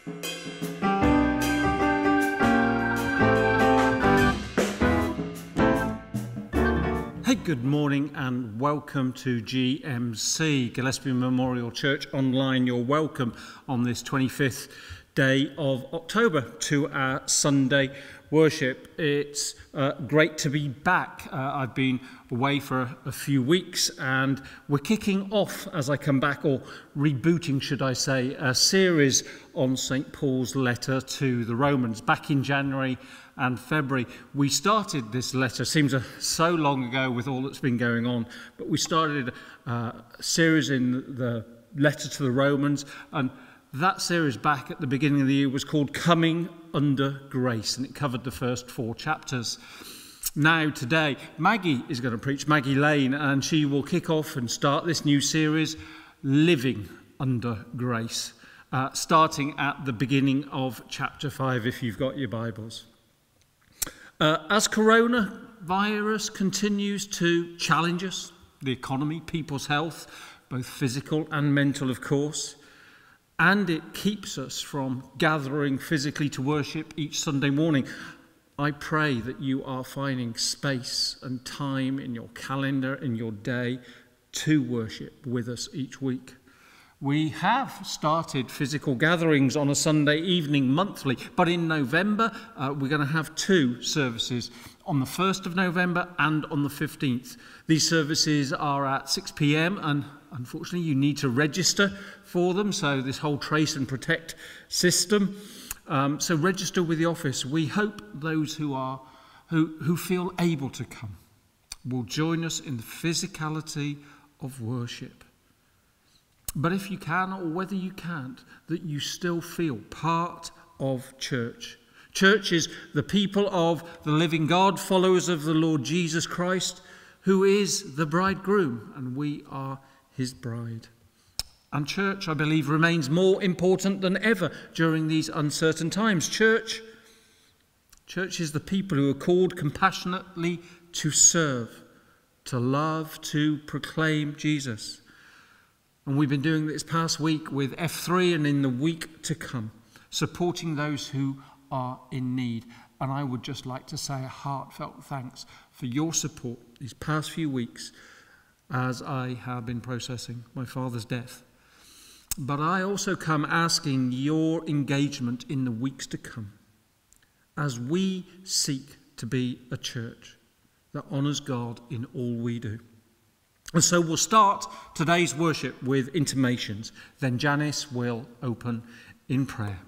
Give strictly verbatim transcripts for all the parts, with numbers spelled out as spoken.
Hey, good morning and welcome to G M C, Gillespie Memorial Church Online. You're welcome on this twenty-fifth day of October to our Sunday worship. It's uh, great to be back. Uh, I've been away for a, a few weeks and we're kicking off, as I come back, or rebooting, should I say, a series on Saint Paul's letter to the Romans. Back in January and February, we started this letter. Seems uh, so long ago with all that's been going on, but we started uh, a series in the letter to the Romans, and that series back at the beginning of the year was called Coming Under Grace, and it covered the first four chapters. Now today, Maggie is going to preach, Maggie Lane, and she will kick off and start this new series, Living Under Grace, uh, starting at the beginning of chapter five, if you've got your Bibles. Uh, as coronavirus continues to challenge us, the economy, people's health, both physical and mental, of course, and it keeps us from gathering physically to worship each Sunday morning, I pray that you are finding space and time in your calendar, in your day, to worship with us each week. We have started physical gatherings on a Sunday evening monthly, but in November uh, we're going to have two services, on the first of November and on the fifteenth. These services are at six p m and unfortunately you need to register for them, so this whole trace and protect system. Um, so register with the office. We hope those who are who, who feel able to come will join us in the physicality of worship. But if you can, or whether you can't, that you still feel part of church. Church is the people of the living God, followers of the Lord Jesus Christ, who is the bridegroom, and we are his bride. And church, I believe, remains more important than ever during these uncertain times. Church, church is the people who are called compassionately to serve, to love, to proclaim Jesus. And we've been doing this past week with F three and in the week to come, supporting those who are in need. And I would just like to say a heartfelt thanks for your support these past few weeks as I have been processing my father's death. But I also come asking your engagement in the weeks to come as we seek to be a church that honours God in all we do. And so we'll start today's worship with intimations. Then Janice will open in prayer.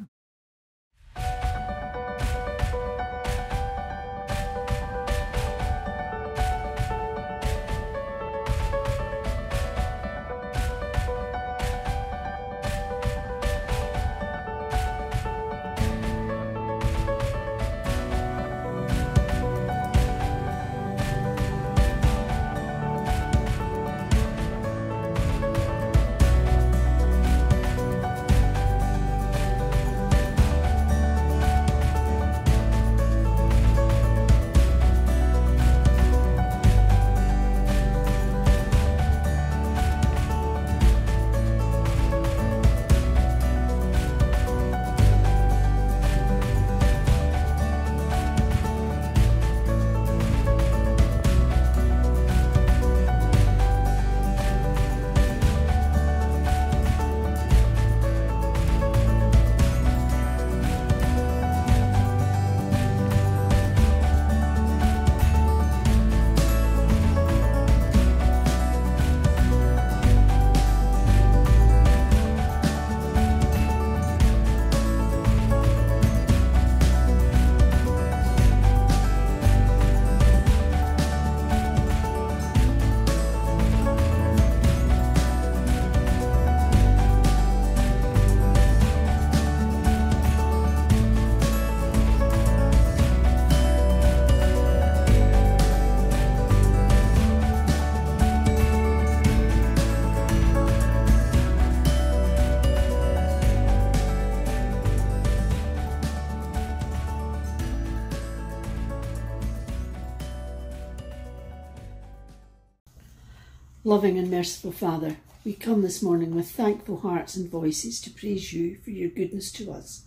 Loving and merciful Father, we come this morning with thankful hearts and voices to praise you for your goodness to us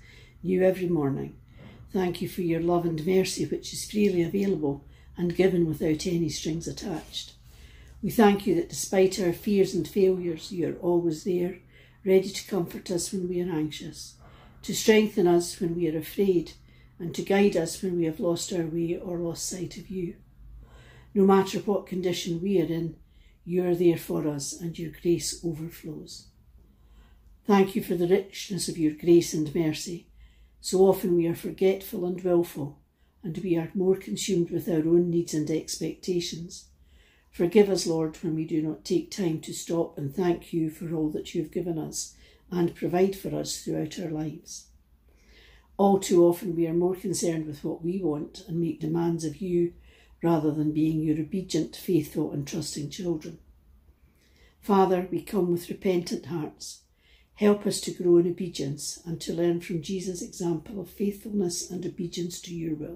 new every morning. Thank you for your love and mercy, which is freely available and given without any strings attached. We thank you that despite our fears and failures, you are always there, ready to comfort us when we are anxious, to strengthen us when we are afraid, and to guide us when we have lost our way or lost sight of you. No matter what condition we are in, you are there for us and your grace overflows. Thank you for the richness of your grace and mercy. So often we are forgetful and willful, and we are more consumed with our own needs and expectations. Forgive us, Lord, when we do not take time to stop and thank you for all that you have given us and provide for us throughout our lives. All too often we are more concerned with what we want and make demands of you rather than being your obedient, faithful and trusting children. Father, we come with repentant hearts. Help us to grow in obedience and to learn from Jesus' example of faithfulness and obedience to your will.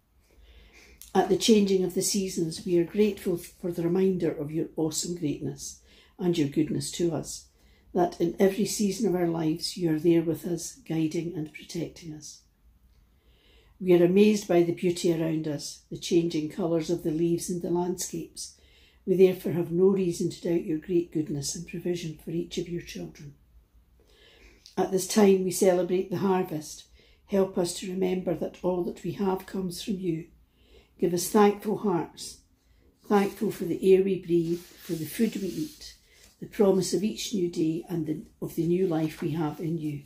At the changing of the seasons, we are grateful for the reminder of your awesome greatness and your goodness to us, that in every season of our lives you are there with us, guiding and protecting us. We are amazed by the beauty around us, the changing colours of the leaves in the landscapes. We therefore have no reason to doubt your great goodness and provision for each of your children. At this time we celebrate the harvest. Help us to remember that all that we have comes from you. Give us thankful hearts, thankful for the air we breathe, for the food we eat, the promise of each new day and the, of the new life we have in you.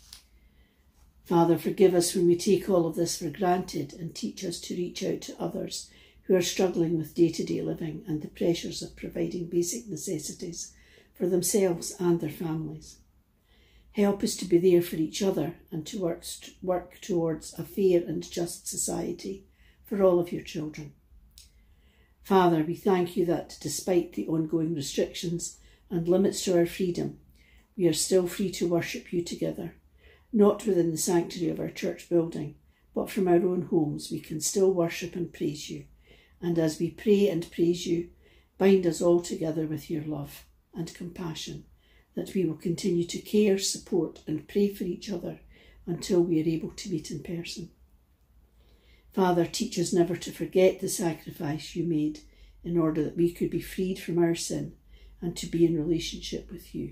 Father, forgive us when we take all of this for granted and teach us to reach out to others who are struggling with day-to-day living and the pressures of providing basic necessities for themselves and their families. Help us to be there for each other and to work, work towards a fair and just society for all of your children. Father, we thank you that despite the ongoing restrictions and limits to our freedom, we are still free to worship you together, not within the sanctuary of our church building, but from our own homes we can still worship and praise you. And as we pray and praise you, bind us all together with your love and compassion, that we will continue to care, support and pray for each other until we are able to meet in person. Father, teach us never to forget the sacrifice you made in order that we could be freed from our sin and to be in relationship with you.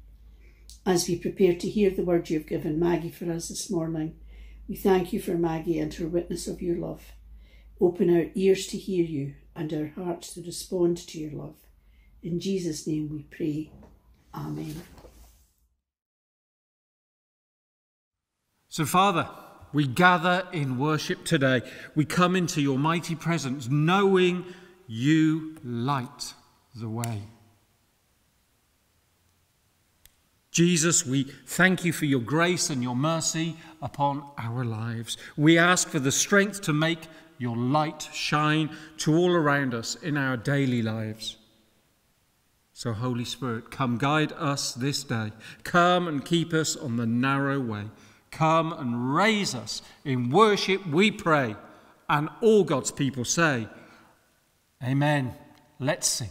As we prepare to hear the word you have given Maggie for us this morning, we thank you for Maggie and her witness of your love. Open our ears to hear you and our hearts to respond to your love. In Jesus' name we pray. Amen. So, Father, we gather in worship today. We come into your mighty presence knowing you light the way. Jesus, we thank you for your grace and your mercy upon our lives. We ask for the strength to make your light shine to all around us in our daily lives. So, Holy Spirit, come guide us this day. Come and keep us on the narrow way. Come and raise us in worship, we pray. And all God's people say, Amen. Let's sing.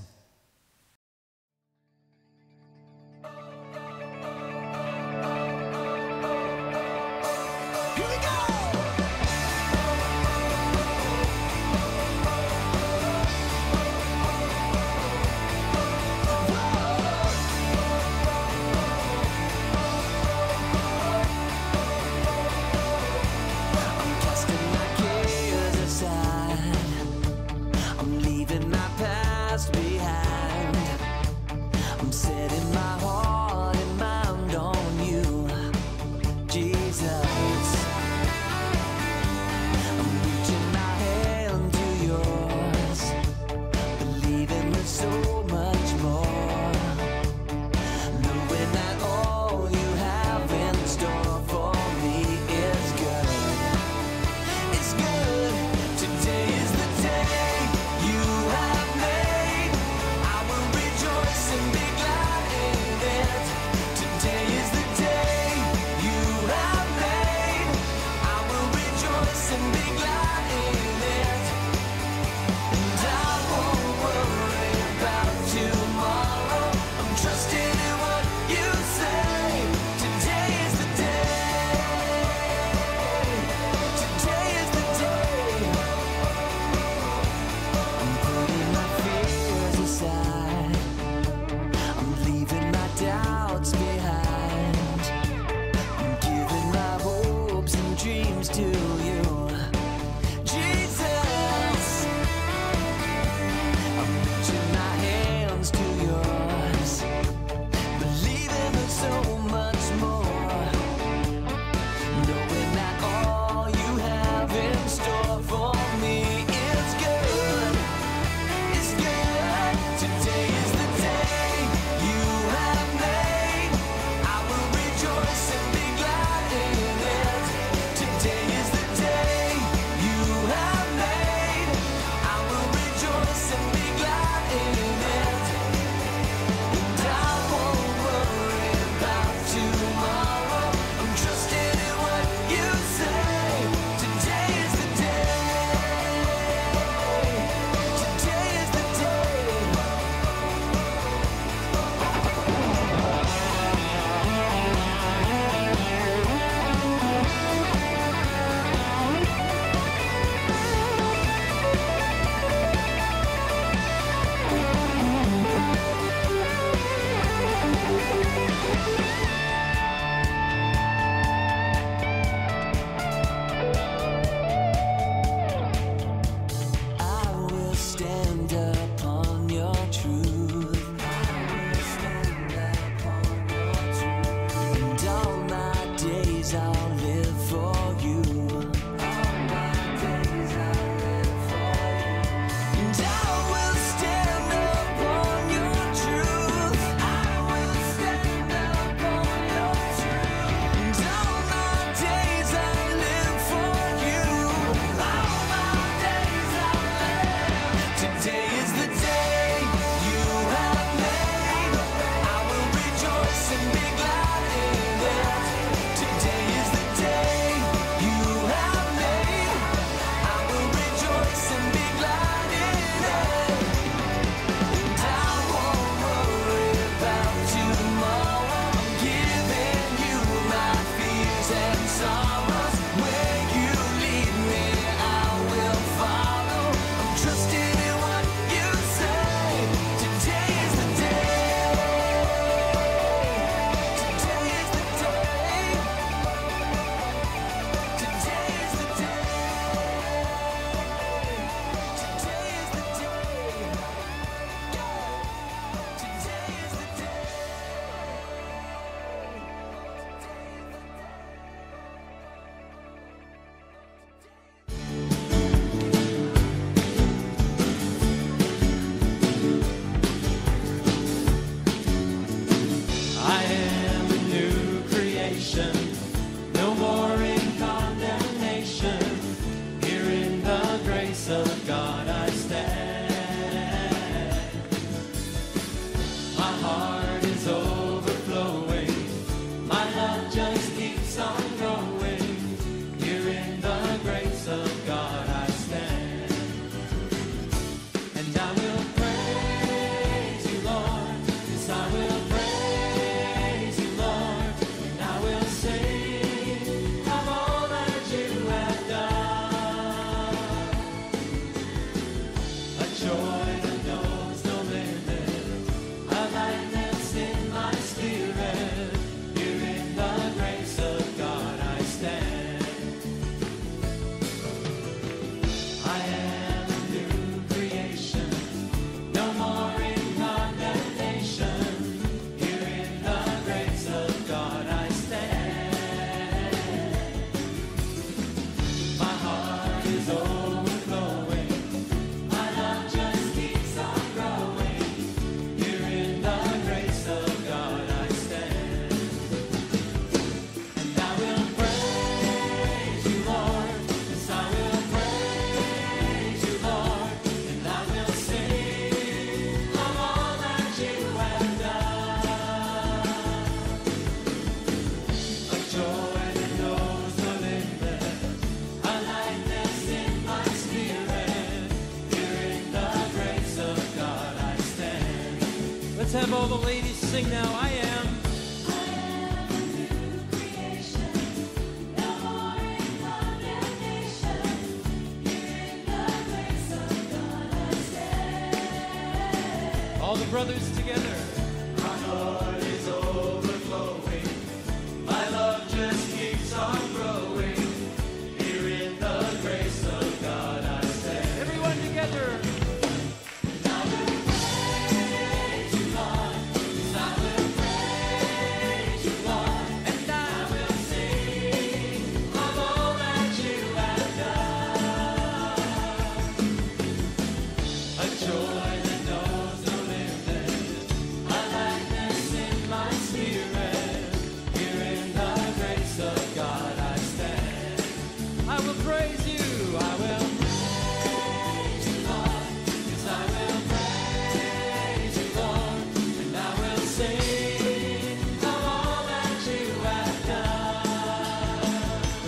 I'm leaving my past behind. salvation, no more in condemnation. Here in the grace of God I stand. My heart is overflowing, my love just keeps on growing. Here in the grace of God I stand. And I will praise you, Lord, yes, I will praise you, Lord, and I will sing of all that you have done. A joy that knows no limit, a lightness in my spirit. Here in the grace of God I stand. I am a new creation, no more in condemnation. Here in the grace of God I stand. My heart is overflowing, my love just keeps on growing. Here in the grace of God I stand. And I will praise you, Lord, yes, I will praise you, Lord, and I will sing of all that you have done. A joy that knows no limit, a lightness in my spirit. Here in the grace of God I stand. Let's have all the ladies sing now. I am. I am a new creation, no more in condemnation. Here in the grace of God I stand. All the brothers together. My heart is overflowing, my love just keeps on growing. Here in the grace of God I stand. Everyone together. And I will praise you, Lord, yes, I will praise you, Lord, and I will sing of all that you have done. A joy that knows no limit, a lightness in my spirit. Here in the grace of God I stand. I will praise you, I will praise you, Lord, yes, I will praise you, Lord, and I will sing of all that you have done.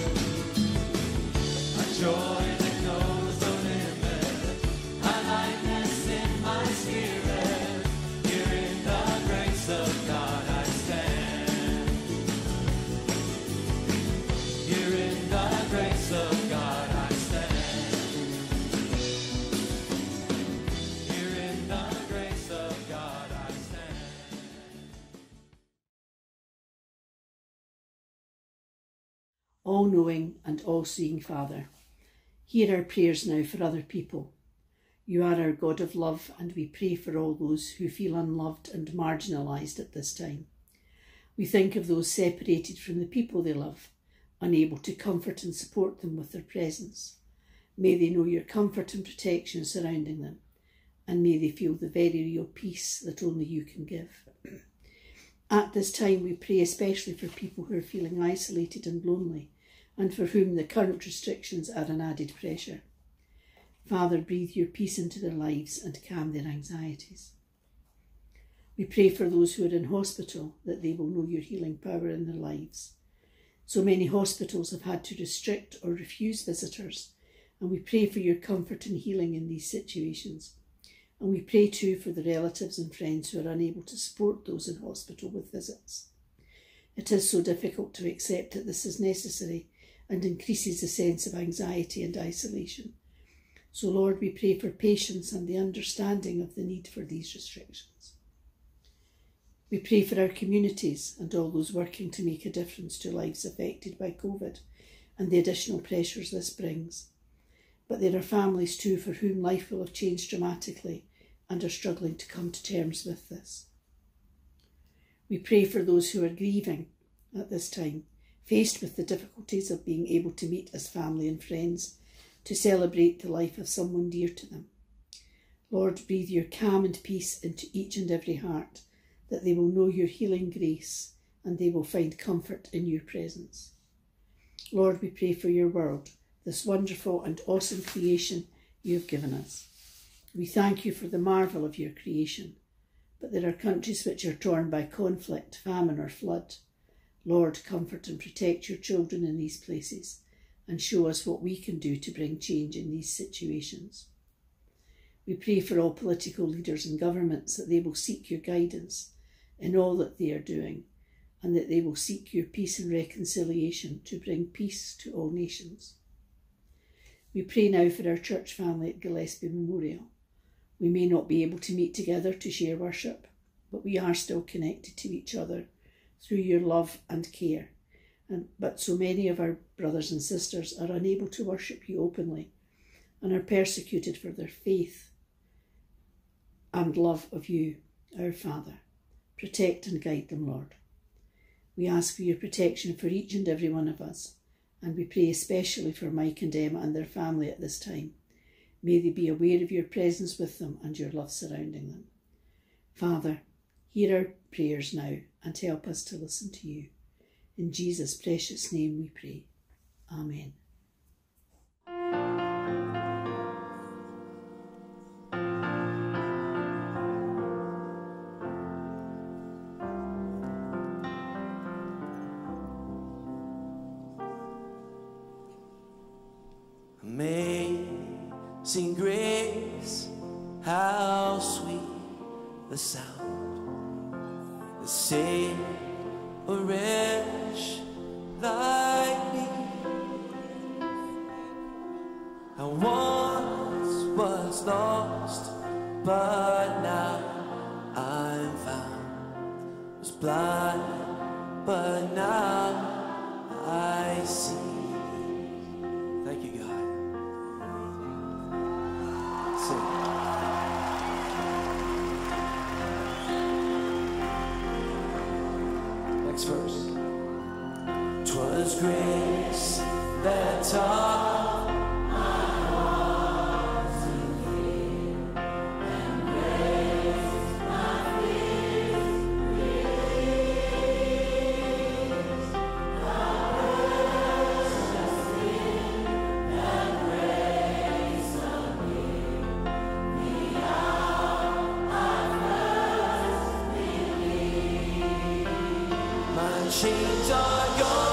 A joy that knows no limit, a lightness in my spirit. Here in the grace of God I stand. Here in the grace of God I stand. Here in the grace of God I stand. All-knowing and all-seeing Father, hear our prayers now for other people. You are our God of love, and we pray for all those who feel unloved and marginalised at this time. We think of those separated from the people they love, unable to comfort and support them with their presence. May they know your comfort and protection surrounding them, and may they feel the very real peace that only you can give. At this time, we pray especially for people who are feeling isolated and lonely, and for whom the current restrictions are an added pressure. Father, breathe your peace into their lives and calm their anxieties. We pray for those who are in hospital, that they will know your healing power in their lives. So many hospitals have had to restrict or refuse visitors, and we pray for your comfort and healing in these situations. And we pray too for the relatives and friends who are unable to support those in hospital with visits. It is so difficult to accept that this is necessary and increases the sense of anxiety and isolation. So Lord, we pray for patience and the understanding of the need for these restrictions. We pray for our communities and all those working to make a difference to lives affected by COVID and the additional pressures this brings. But there are families too for whom life will have changed dramatically and are struggling to come to terms with this. We pray for those who are grieving at this time, faced with the difficulties of being able to meet as family and friends to celebrate the life of someone dear to them. Lord, breathe your calm and peace into each and every heart, that they will know your healing grace and they will find comfort in your presence. Lord, we pray for your world, this wonderful and awesome creation you have given us. We thank you for the marvel of your creation, but there are countries which are torn by conflict, famine or flood. Lord, comfort and protect your children in these places and show us what we can do to bring change in these situations. We pray for all political leaders and governments that they will seek your guidance in all that they are doing, and that they will seek your peace and reconciliation to bring peace to all nations. We pray now for our church family at Gillespie Memorial. We may not be able to meet together to share worship, but we are still connected to each other through your love and care. And, but so many of our brothers and sisters are unable to worship you openly and are persecuted for their faith and love of you, our Father. Protect and guide them, Lord. We ask for your protection for each and every one of us, and we pray especially for Mike and Emma and their family at this time. May they be aware of your presence with them and your love surrounding them. Father, hear our prayers now and help us to listen to you. In Jesus' precious name we pray. Amen. Amazing grace, how sweet the sound that saved a wretch like me. I once was lost, but now I'm found. Was blind, but now I see. Thank you, God. Next verse. 'Twas grace that taught my heart to fear, and grace my fears released. The precious thing that grace appeared, the hour I first believed. My chains are gone.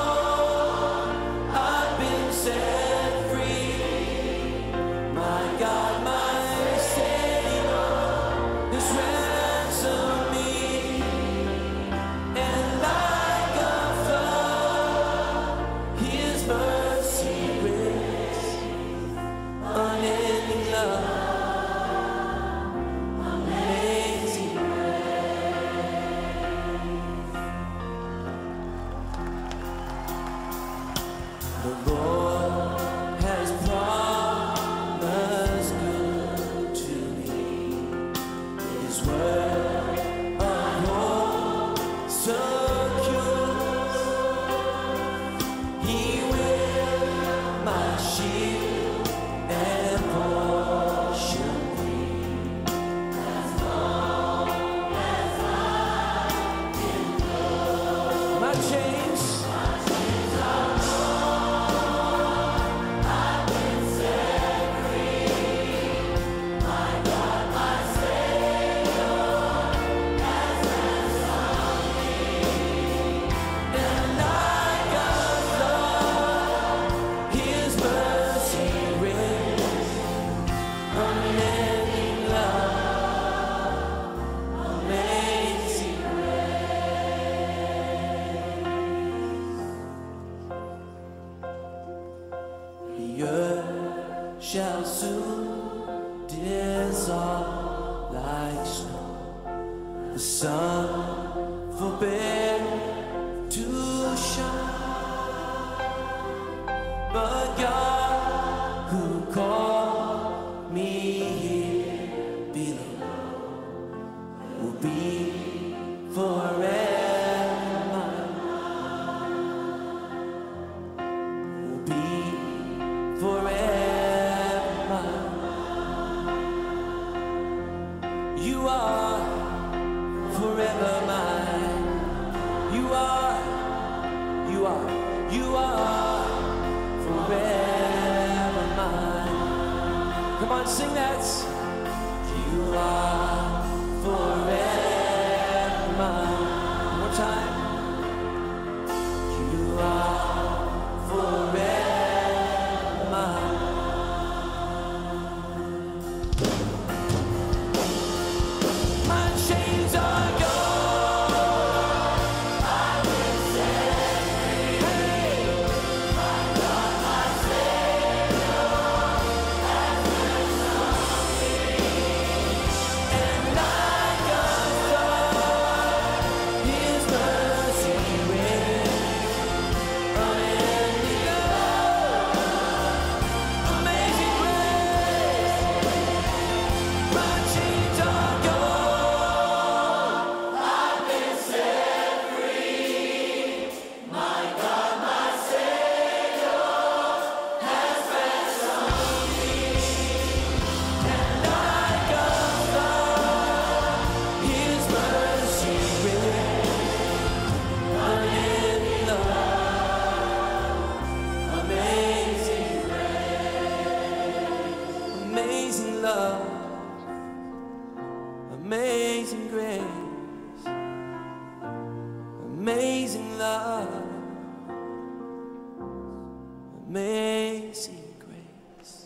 Shall soon dissolve like snow. The sun forbear to shine, but God who called me here below will be forever mine. Will be forever. You are forever mine. You You are forever mine. Come on, sing that. You are forever mine. One more time. You are forever mine. My chains are gone. I've been set free. Hey. My God, my Savior has ransomed me. And I got His mercy with unending love, amazing grace. My chains are gone. I've been set free. My God, my Savior has ransomed me. And I got His mercy with unending love, amazing grace, amazing love, amazing grace, amazing love, amazing grace.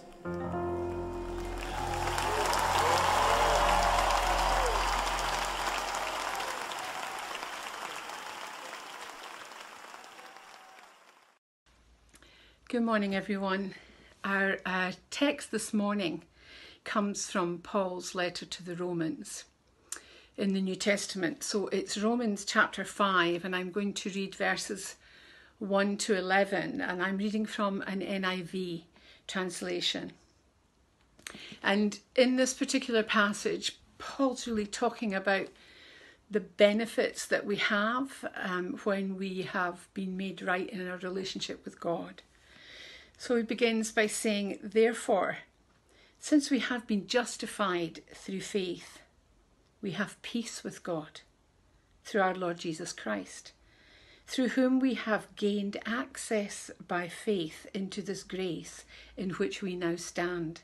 Good morning, everyone. Our uh, text this morning comes from Paul's letter to the Romans in the New Testament. So it's Romans chapter five, and I'm going to read verses one to eleven, and I'm reading from an N I V translation. And in this particular passage, Paul's really talking about the benefits that we have um, when we have been made right in our relationship with God. So he begins by saying, therefore, since we have been justified through faith, we have peace with God through our Lord Jesus Christ, through whom we have gained access by faith into this grace in which we now stand.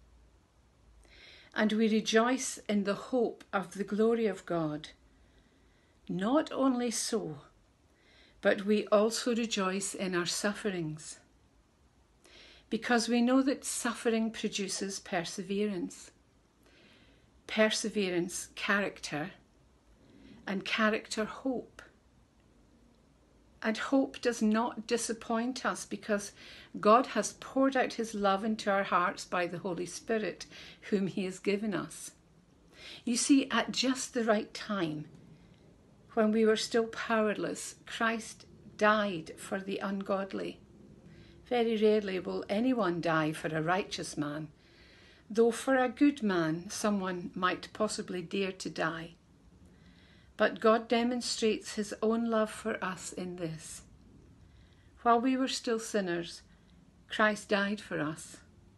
And we rejoice in the hope of the glory of God. Not only so, but we also rejoice in our sufferings, because we know that suffering produces perseverance. Perseverance, character, and character, hope. And hope does not disappoint us, because God has poured out His love into our hearts by the Holy Spirit, whom He has given us. You see, at just the right time, when we were still powerless, Christ died for the ungodly. Very rarely will anyone die for a righteous man, though for a good man someone might possibly dare to die. But God demonstrates His own love for us in this. While we were still sinners, Christ died for us.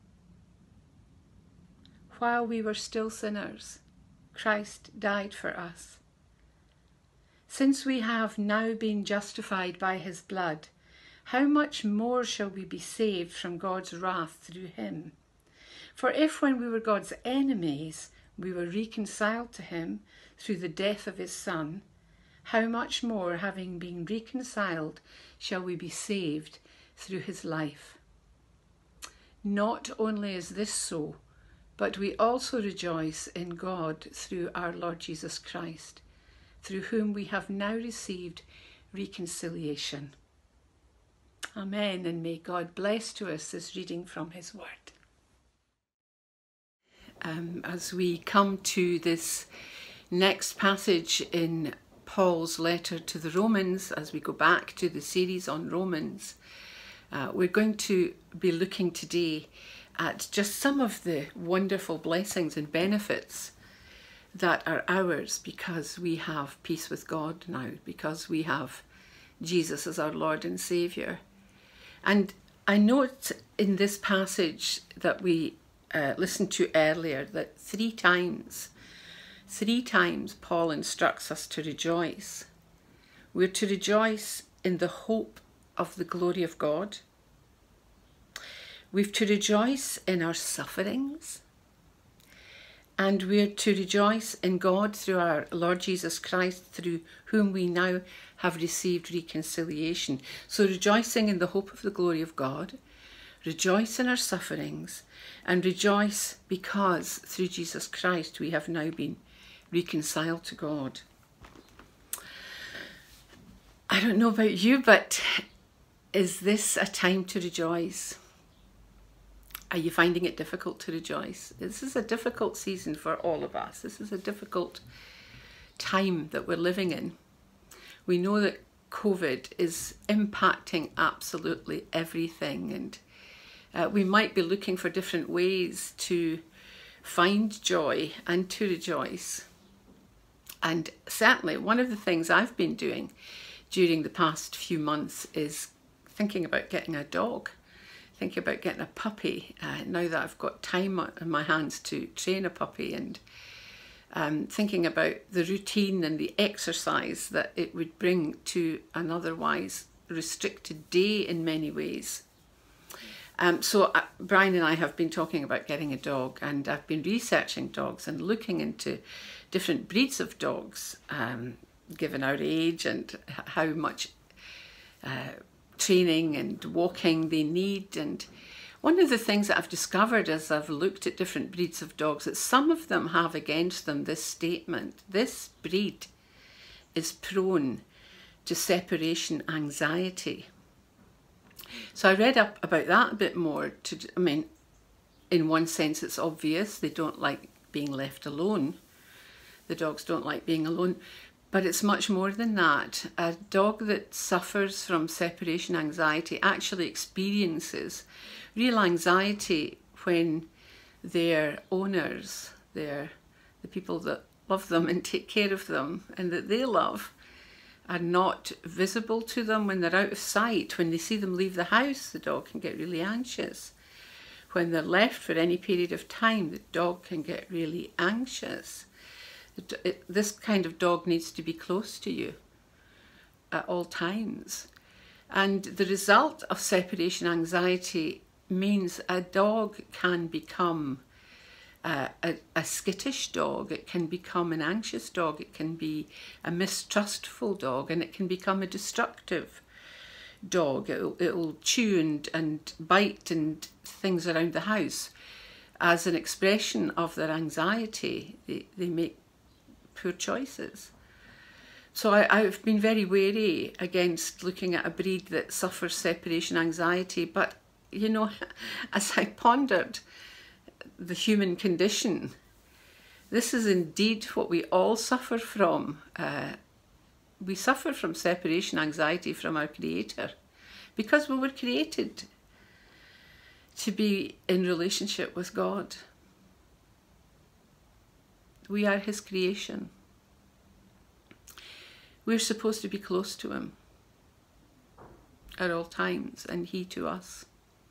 While we were still sinners, Christ died for us. Since we have now been justified by His blood, how much more shall we be saved from God's wrath through Him? For if when we were God's enemies, we were reconciled to Him through the death of His Son, how much more, having been reconciled, shall we be saved through His life? Not only is this so, but we also rejoice in God through our Lord Jesus Christ, through whom we have now received reconciliation. Amen, and may God bless to us this reading from His Word. Um, as we come to this next passage in Paul's letter to the Romans, as we go back to the series on Romans, uh, we're going to be looking today at just some of the wonderful blessings and benefits that are ours because we have peace with God now, because we have Jesus as our Lord and Saviour. And I note in this passage that we uh, listened to earlier that three times, three times Paul instructs us to rejoice. We're to rejoice in the hope of the glory of God. We've to rejoice in our sufferings. And we're to rejoice in God through our Lord Jesus Christ, through whom we now have received reconciliation. So rejoicing in the hope of the glory of God, rejoice in our sufferings, and rejoice because through Jesus Christ we have now been reconciled to God. I don't know about you, but is this a time to rejoice? Are you finding it difficult to rejoice? This is a difficult season for all of us. This is a difficult time that we're living in. We know that COVID is impacting absolutely everything, and uh, we might be looking for different ways to find joy and to rejoice. And certainly one of the things I've been doing during the past few months is thinking about getting a dog. Thinking about getting a puppy uh, now that I've got time on my hands to train a puppy, and um, thinking about the routine and the exercise that it would bring to an otherwise restricted day in many ways. Um, so uh, Brian and I have been talking about getting a dog, and I've been researching dogs and looking into different breeds of dogs, um, given our age and how much uh, training and walking they need. And one of the things that I've discovered as I've looked at different breeds of dogs, that some of them have against them this statement: this breed is prone to separation anxiety. So I read up about that a bit more. To, I mean, in one sense it's obvious, they don't like being left alone. The dogs don't like being alone. But it's much more than that. A dog that suffers from separation anxiety actually experiences real anxiety when their owners, their, the people that love them and take care of them and that they love, are not visible to them, when they're out of sight. When they see them leave the house, the dog can get really anxious. When they're left for any period of time, the dog can get really anxious. It, it, this kind of dog needs to be close to you at all times. And the result of separation anxiety means a dog can become uh, a, a skittish dog, it can become an anxious dog, it can be a mistrustful dog, and it can become a destructive dog. It'll, it'll chew and, and bite and things around the house as an expression of their anxiety. They, they make poor choices. So I, I've been very wary against looking at a breed that suffers separation anxiety, but you know, as I pondered the human condition, this is indeed what we all suffer from. Uh, we suffer from separation anxiety from our Creator, because we were created to be in relationship with God. We are His creation. We're supposed to be close to Him at all times, and He to us.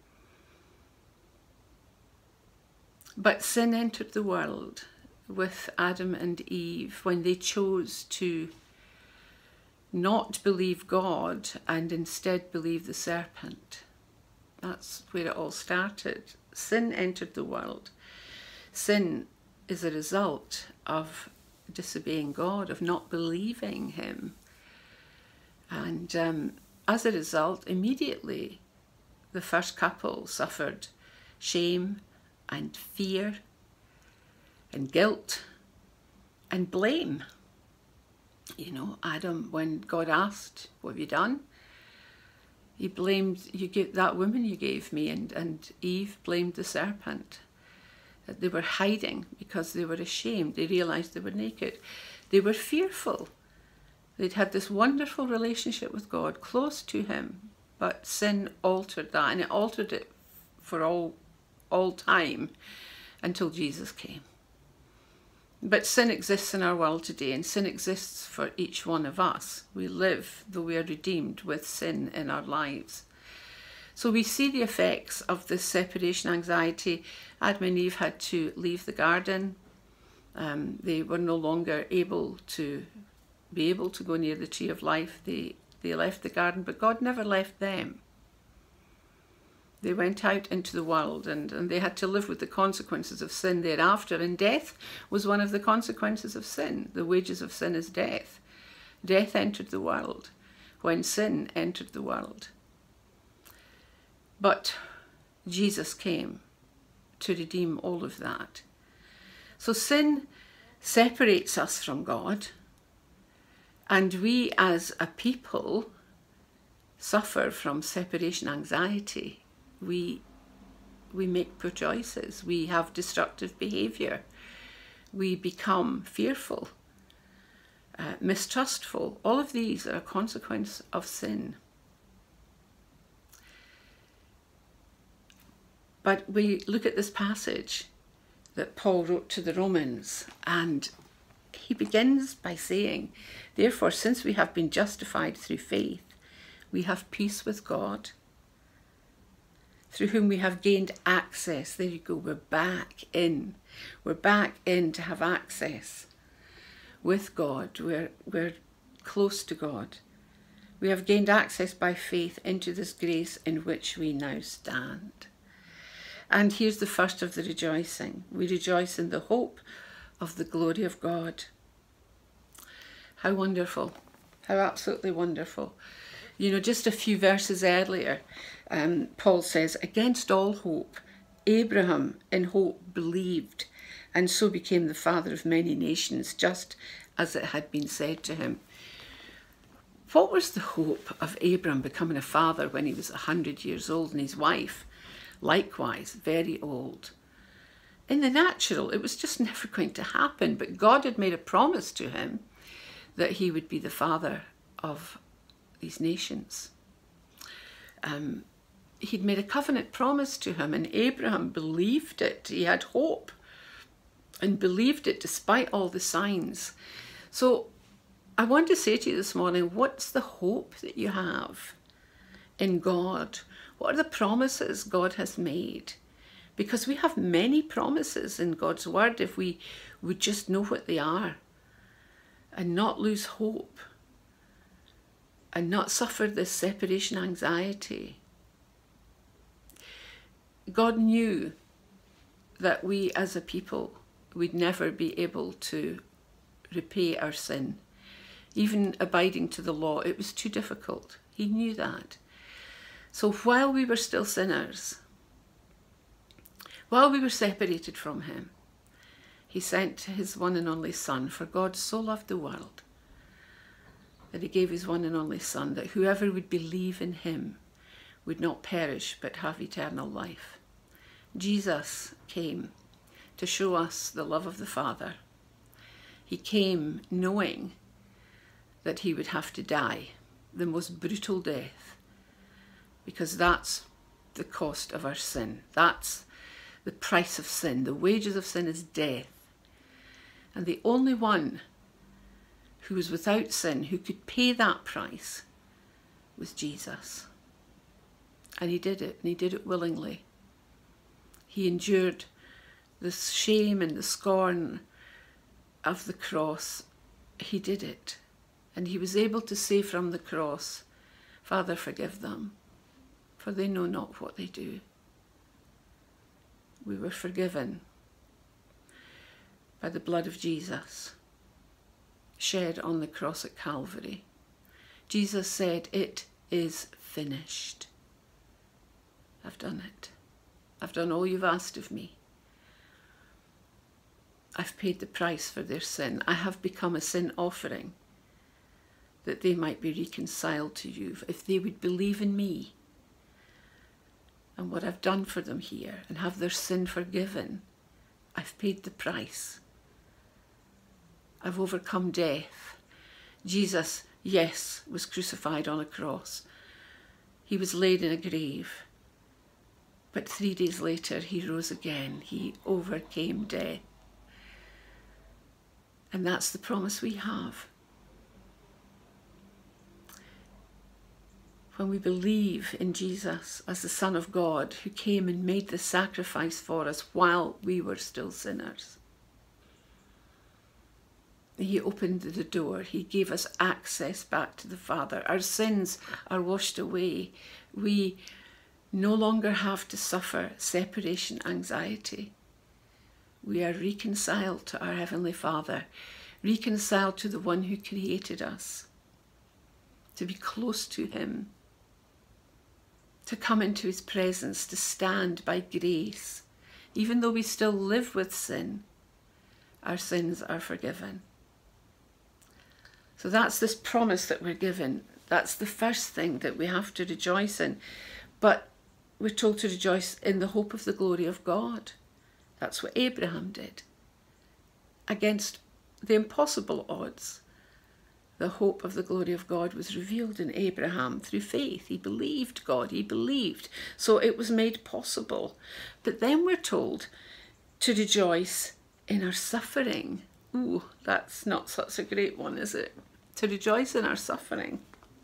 But sin entered the world with Adam and Eve when they chose to not believe God and instead believe the serpent. That's where it all started. Sin entered the world. Sin is a result of disobeying God, of not believing Him. And um, as a result, immediately the first couple suffered shame and fear and guilt and blame. You know, Adam, when God asked, "What have you done?" he blamed, "You gave that woman you gave me," and, and Eve blamed the serpent. That they were hiding because they were ashamed. They realised they were naked. They were fearful. They'd had this wonderful relationship with God, close to Him, but sin altered that, and it altered it for all, all time until Jesus came. But sin exists in our world today, and sin exists for each one of us. We live, though we are redeemed, with sin in our lives. So we see the effects of this separation anxiety. Adam and Eve had to leave the garden. Um, they were no longer able to be able to go near the tree of life. They They left the garden, but God never left them. They went out into the world, and, and they had to live with the consequences of sin thereafter. And death was one of the consequences of sin. The wages of sin is death. Death entered the world when sin entered the world. But Jesus came to redeem all of that. So sin separates us from God, and we as a people suffer from separation anxiety. We, we make poor choices. We have destructive behaviour. We become fearful, uh, mistrustful. All of these are a consequence of sin. But we look at this passage that Paul wrote to the Romans, and he begins by saying, therefore, since we have been justified through faith, we have peace with God, through whom we have gained access. There you go, we're back in. We're back in to have access with God. We're, we're close to God. We have gained access by faith into this grace in which we now stand. And here's the first of the rejoicing. We rejoice in the hope of the glory of God. How wonderful. How absolutely wonderful. You know, just a few verses earlier, um, Paul says, against all hope, Abraham in hope believed, and so became the father of many nations, just as it had been said to him. What was the hope of Abraham becoming a father when he was a hundred years old, and his wife, likewise, very old? In the natural, it was just never going to happen, but God had made a promise to him that he would be the father of these nations. Um, he'd made a covenant promise to him, and Abraham believed it. He had hope and believed it despite all the signs. So I want to say to you this morning, what's the hope that you have in God? What are the promises God has made? Because we have many promises in God's word if we would just know what they are and not lose hope and not suffer this separation anxiety. God knew that we as a people would never be able to repay our sin. Even abiding to the law, it was too difficult. He knew that. So while we were still sinners, while we were separated from him, he sent his one and only Son. For God so loved the world that he gave his one and only Son, that whoever would believe in him would not perish but have eternal life. Jesus came to show us the love of the Father. He came knowing that he would have to die, the most brutal death, because that's the cost of our sin. That's the price of sin. The wages of sin is death. And the only one who was without sin, who could pay that price, was Jesus. And he did it, and he did it willingly. He endured the shame and the scorn of the cross. He did it. And he was able to say from the cross, Father, forgive them, for they know not what they do. We were forgiven by the blood of Jesus, shed on the cross at Calvary. Jesus said, it is finished. I've done it. I've done all you've asked of me. I've paid the price for their sin. I have become a sin offering, that they might be reconciled to you. If they would believe in me and what I've done for them here and have their sin forgiven, I've paid the price. I've overcome death. Jesus, yes, was crucified on a cross. He was laid in a grave. But three days later, he rose again. He overcame death. And that's the promise we have. When we believe in Jesus as the Son of God, who came and made the sacrifice for us while we were still sinners. He opened the door. He gave us access back to the Father. Our sins are washed away. We no longer have to suffer separation anxiety. We are reconciled to our Heavenly Father, reconciled to the one who created us, to be close to him, to come into his presence, to stand by grace. Even though we still live with sin, our sins are forgiven. So that's this promise that we're given. That's the first thing that we have to rejoice in. But we're told to rejoice in the hope of the glory of God. That's what Abraham did. Against the impossible odds, the hope of the glory of God was revealed in Abraham through faith. He believed God, he believed. So it was made possible. But then we're told to rejoice in our suffering. Ooh, that's not such a great one, is it? To rejoice in our suffering.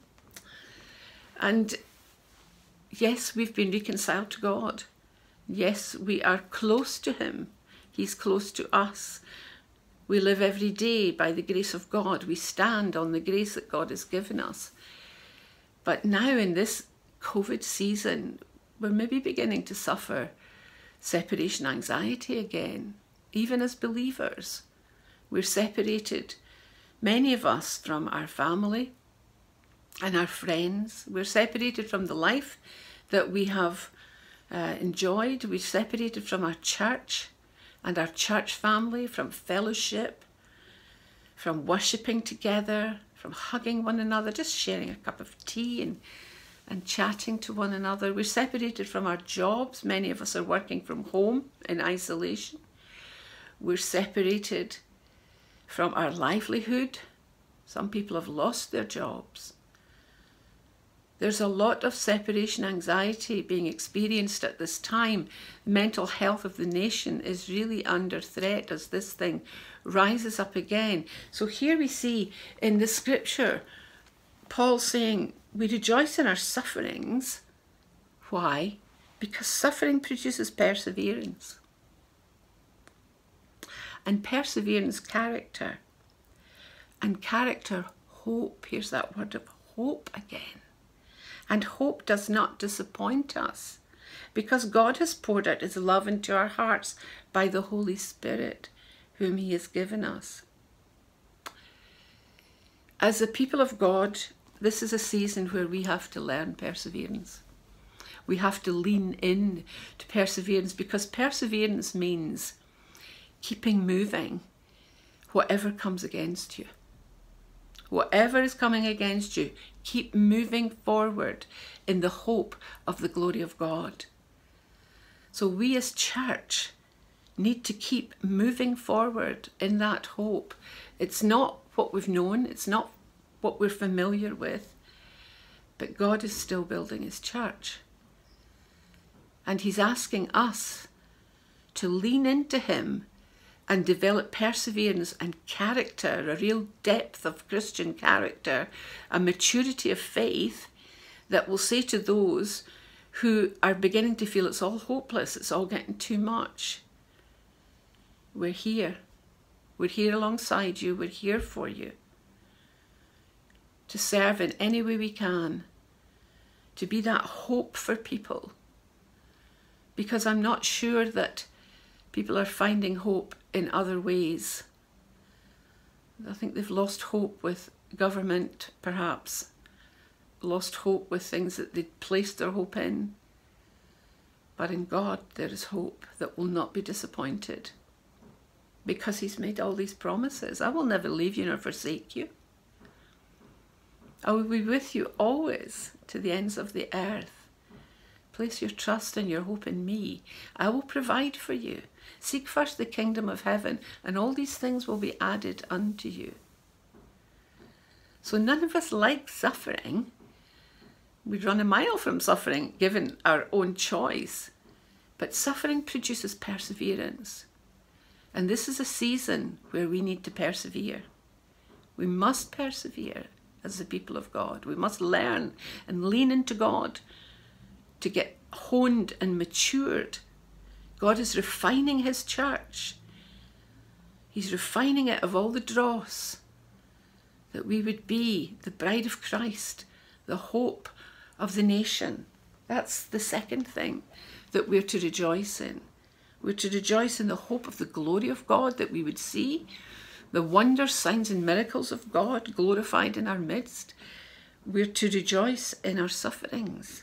And yes, we've been reconciled to God. Yes, we are close to him. He's close to us. We live every day by the grace of God. We stand on the grace that God has given us. But now in this COVID season, we're maybe beginning to suffer separation anxiety again. Even as believers, we're separated, many of us, from our family and our friends. We're separated from the life that we have uh, enjoyed. We're separated from our church and our church family, from fellowship, from worshipping together, from hugging one another, just sharing a cup of tea and, and chatting to one another. We're separated from our jobs. Many of us are working from home in isolation. We're separated from our livelihood. Some people have lost their jobs. There's a lot of separation anxiety being experienced at this time. The mental health of the nation is really under threat as this thing rises up again. So here we see in the scripture, Paul saying, we rejoice in our sufferings. Why? Because suffering produces perseverance. And perseverance, character. And character, hope. Here's that word of hope again. And hope does not disappoint us, because God has poured out his love into our hearts by the Holy Spirit, whom he has given us. As a people of God, this is a season where we have to learn perseverance. We have to lean in to perseverance, because perseverance means keeping moving whatever comes against you. Whatever is coming against you, keep moving forward in the hope of the glory of God. So we as church need to keep moving forward in that hope. It's not what we've known, it's not what we're familiar with, but God is still building his church. And he's asking us to lean into him and develop perseverance and character, a real depth of Christian character, a maturity of faith that will say to those who are beginning to feel it's all hopeless, it's all getting too much, we're here. We're here alongside you. We're here for you. To serve in any way we can. To be that hope for people. Because I'm not sure that people are finding hope in other ways. I think they've lost hope with government, perhaps. Lost hope with things that they'd placed their hope in. But in God there is hope that will not be disappointed. Because he's made all these promises. I will never leave you nor forsake you. I will be with you always to the ends of the earth. Place your trust and your hope in me. I will provide for you. Seek first the kingdom of heaven, and all these things will be added unto you. So none of us like suffering. We'd run a mile from suffering, given our own choice. But suffering produces perseverance. And this is a season where we need to persevere. We must persevere as the people of God. We must learn and lean into God to get honed and matured. God is refining his church. He's refining it of all the dross, that we would be the bride of Christ, the hope of the nation. That's the second thing that we're to rejoice in. We're to rejoice in the hope of the glory of God that we would see, the wonders, signs and miracles of God glorified in our midst. We're to rejoice in our sufferings.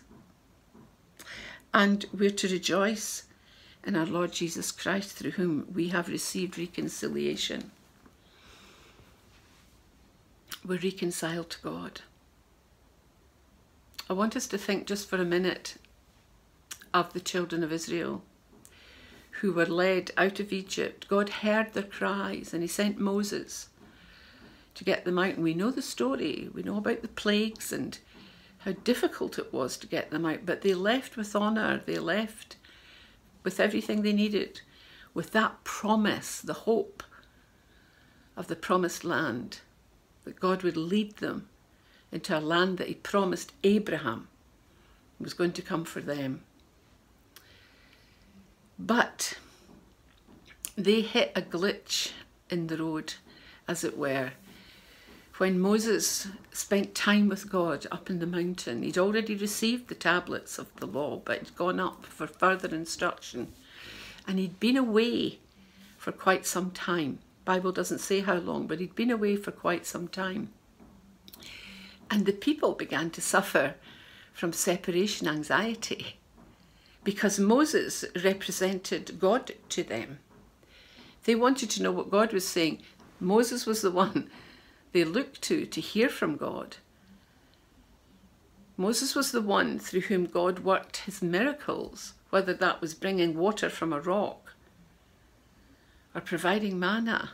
And we're to rejoice in our Lord Jesus Christ, through whom we have received reconciliation. We're reconciled to God. I want us to think just for a minute of the children of Israel who were led out of Egypt. God heard their cries and he sent Moses to get them out. And we know the story. We know about the plagues and how difficult it was to get them out. But they left with honour. They left with everything they needed, with that promise, the hope of the promised land, that God would lead them into a land that he promised Abraham was going to come for them. But they hit a glitch in the road, as it were. When Moses spent time with God up in the mountain, he'd already received the tablets of the law, but he'd gone up for further instruction. And he'd been away for quite some time. The Bible doesn't say how long, but he'd been away for quite some time. And the people began to suffer from separation anxiety because Moses represented God to them. They wanted to know what God was saying. Moses was the one they looked to to hear from God. Moses was the one through whom God worked his miracles, whether that was bringing water from a rock or providing manna.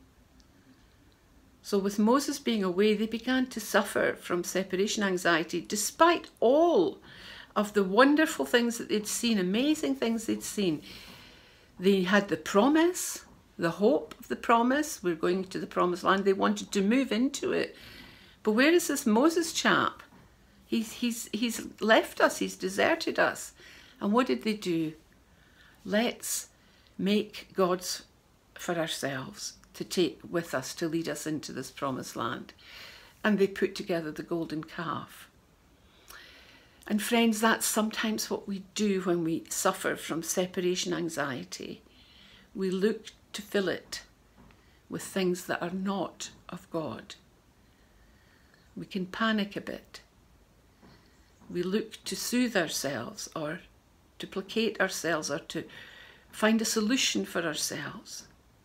So with Moses being away, they began to suffer from separation anxiety, despite all of the wonderful things that they'd seen, amazing things they'd seen. They had the promise, the hope of the promise. We're going to the promised land. They wanted to move into it. But where is this Moses chap? He's, he's, he's left us. He's deserted us. And what did they do? Let's make gods for ourselves to take with us, to lead us into this promised land. And they put together the golden calf. And friends, that's sometimes what we do when we suffer from separation anxiety. We look to fill it with things that are not of God. We can panic a bit. We look to soothe ourselves or to placate ourselves or to find a solution for ourselves.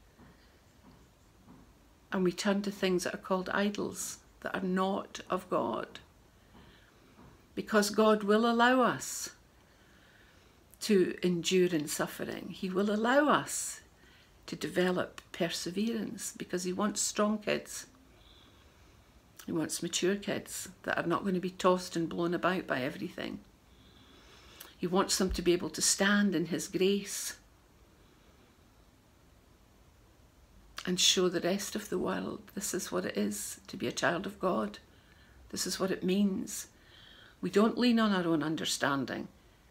And we turn to things that are called idols, that are not of God. Because God will allow us to endure in suffering. He will allow us to develop perseverance because he wants strong kids. He wants mature kids that are not going to be tossed and blown about by everything. He wants them to be able to stand in his grace and show the rest of the world this is what it is to be a child of God. This is what it means. We don't lean on our own understanding.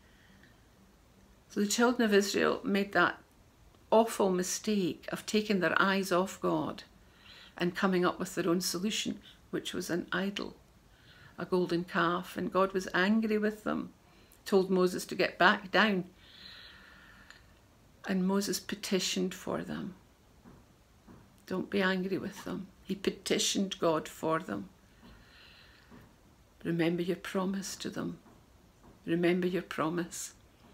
So the children of Israel made that awful mistake of taking their eyes off God and coming up with their own solution, which was an idol, a golden calf. And God was angry with them, told Moses to get back down. And Moses petitioned for them. Don't be angry with them. He petitioned God for them. Remember your promise to them. Remember your promise.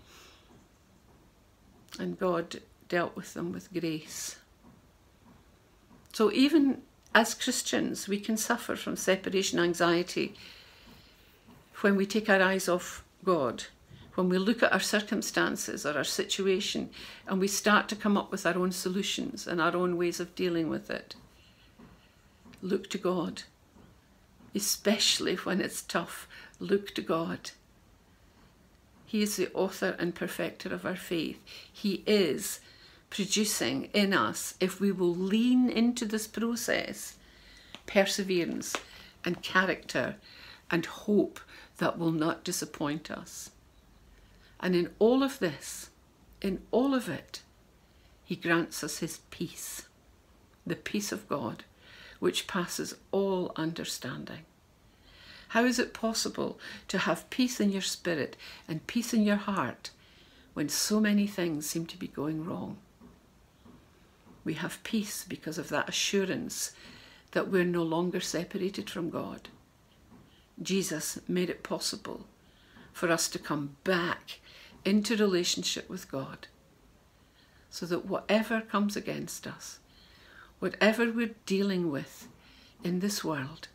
And God dealt with them with grace. So even as Christians, we can suffer from separation anxiety when we take our eyes off God, when we look at our circumstances or our situation and we start to come up with our own solutions and our own ways of dealing with it. Look to God. Especially when it's tough, look to God. He is the author and perfecter of our faith. He is producing in us, if we will lean into this process, perseverance and character and hope that will not disappoint us. And in all of this, in all of it, he grants us his peace. the peace of God, which passes all understanding. How is it possible to have peace in your spirit and peace in your heart when so many things seem to be going wrong? We have peace because of that assurance that we're no longer separated from God. Jesus made it possible for us to come back into relationship with God, so that whatever comes against us, whatever we're dealing with in this world,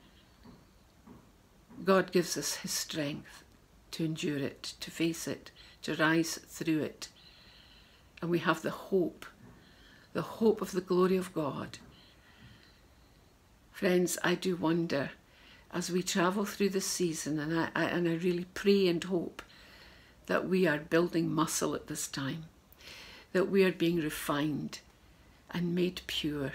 God gives us his strength to endure it, to face it, to rise through it. And we have the hope, the hope of the glory of God. Friends, I do wonder, as we travel through this season, and I, I, and I really pray and hope that we are building muscle at this time, that we are being refined and made pure.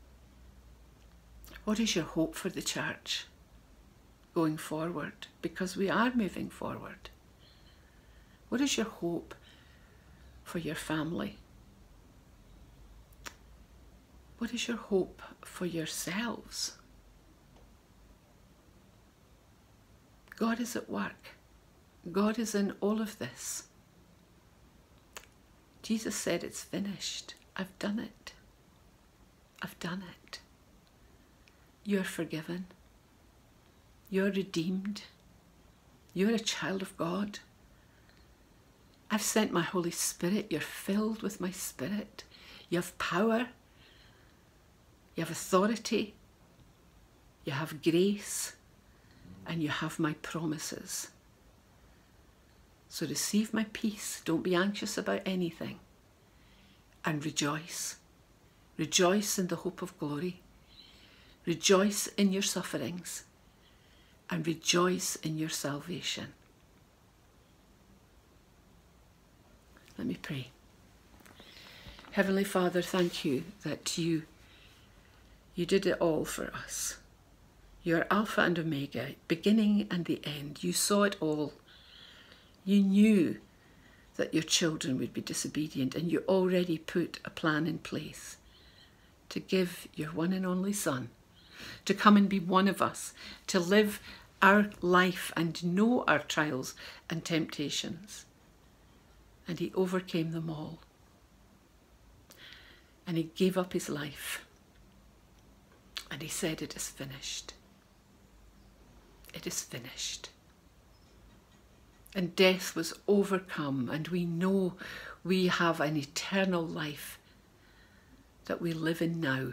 What is your hope for the church going forward? Because we are moving forward. What is your hope for your family? What is your hope for yourselves? God is at work. God is in all of this. Jesus said, it's finished. I've done it. I've done it. You're forgiven. You're redeemed. You're a child of God. I've sent my Holy Spirit. You're filled with my Spirit. You have power. You have authority. You have grace. And you have my promises. So receive my peace. Don't be anxious about anything. And rejoice. Rejoice in the hope of glory. Rejoice in your sufferings. And rejoice in your salvation. Let me pray. Heavenly Father, thank you that you, you did it all for us. You are Alpha and Omega, beginning and the end. You saw it all. You knew that your children would be disobedient, and you already put a plan in place to give your one and only Son to come and be one of us, to live our life and know our trials and temptations. And he overcame them all. And he gave up his life. And he said, it is finished. It is finished. And death was overcome, and we know we have an eternal life that we live in now.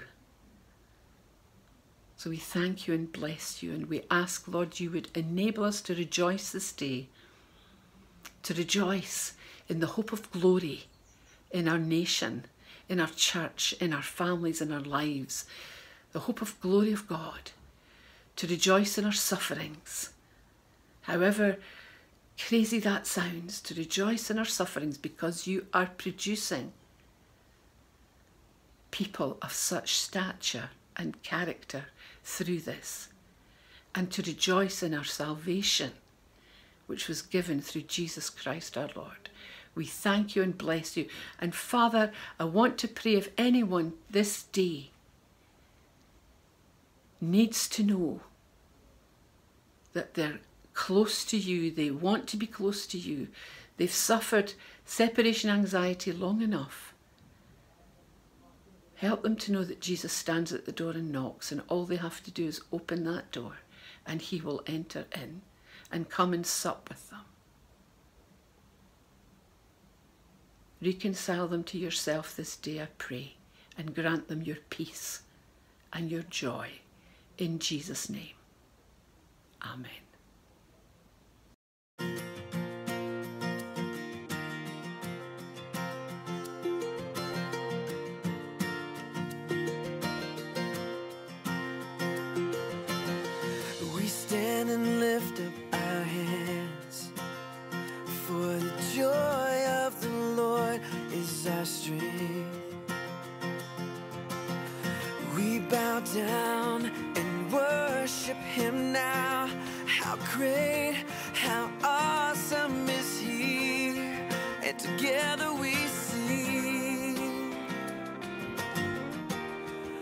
So we thank you and bless you, and we ask, Lord, you would enable us to rejoice this day, to rejoice in the hope of glory in our nation, in our church, in our families, in our lives, the hope of glory of God, to rejoice in our sufferings, however crazy that sounds, to rejoice in our sufferings because you are producing people of such stature and character through this, and to rejoice in our salvation, which was given through Jesus Christ our Lord. We thank you and bless you. And Father, I want to pray if anyone this day needs to know that they're close to you, they want to be close to you, they've suffered separation anxiety long enough, help them to know that Jesus stands at the door and knocks, and all they have to do is open that door and he will enter in and come and sup with them. Reconcile them to yourself this day, I pray, and grant them your peace and your joy in Jesus' name. Amen. We stand and lift up our hands, for the joy of the Lord is our strength. We bow down and worship him now. How great, how awesome is he, and together we sing.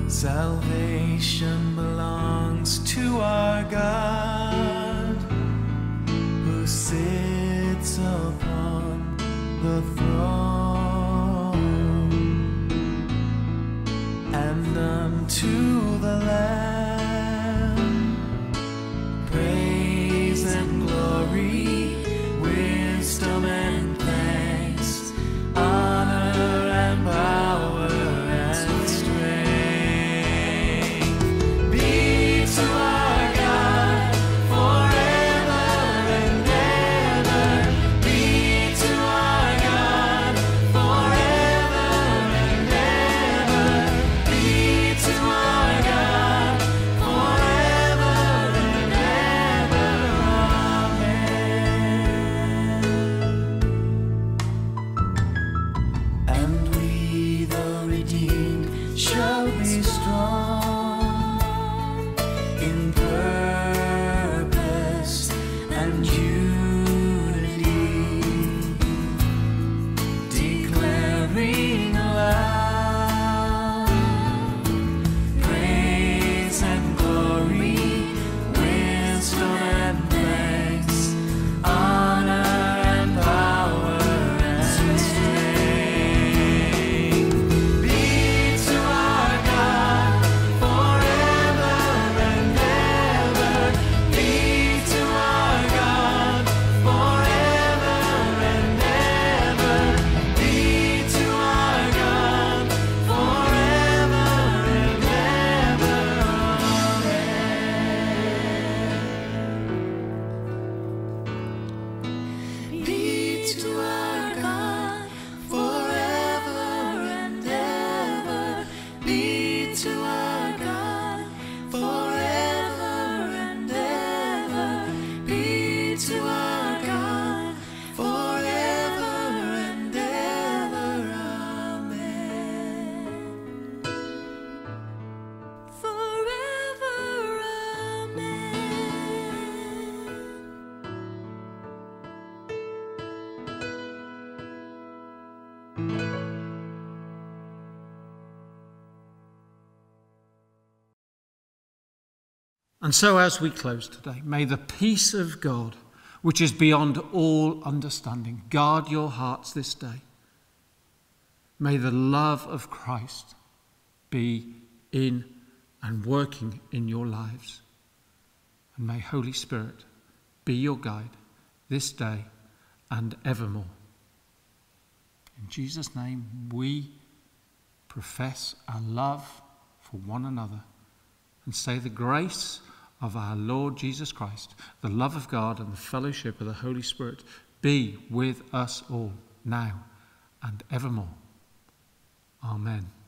Salvation belongs to our God, who sits upon the throne, and unto the Lamb praise and glory, wisdom and thanks, honor and power and strength be to our God forever and ever. Be to our God forever and ever. Be to our God forever and ever. Amen. And we, the redeemed, shall be strong in purpose and unity, declaring aloud praise and glory, wisdom and thanks, honor and power and strength be to our God forever and ever. Be to our God forever and ever. Be to our God forever and ever. Amen. Be to our God forever and ever. Be to our God forever and ever. Be to our God forever and ever. Amen. Forever. Amen. And so as we close today, may the peace of God, which is beyond all understanding, guard your hearts this day. May the love of Christ be in and working in your lives. And may Holy Spirit be your guide this day and evermore. In Jesus' name, we profess our love for one another and say the grace of our Lord Jesus Christ, the love of God and the fellowship of the Holy Spirit be with us all now and evermore. Amen.